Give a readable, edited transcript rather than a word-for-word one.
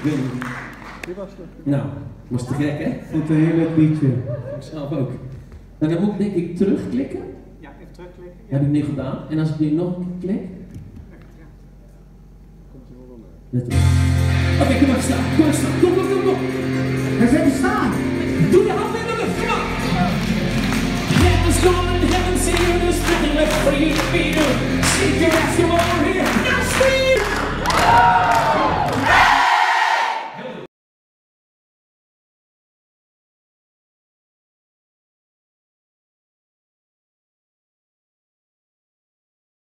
weet niet. Dit was het. Nou, was te gek, hè? Ik vond het een heel leuk liedje. Ik zelf ook. En dan moet ik denk ik terugklikken. Ja, even terugklikken. Ja. Heb ik nu gedaan. En als ik nu nog een keer klik. Ja. Komt er wel onder. Let op. Oké, kom maar staan. Kom maar staan. Kom. Daar zit je staan! Doe je handen in de lucht, kom maar! Heaven's gone and heaven's here, there's nothing left for you to be.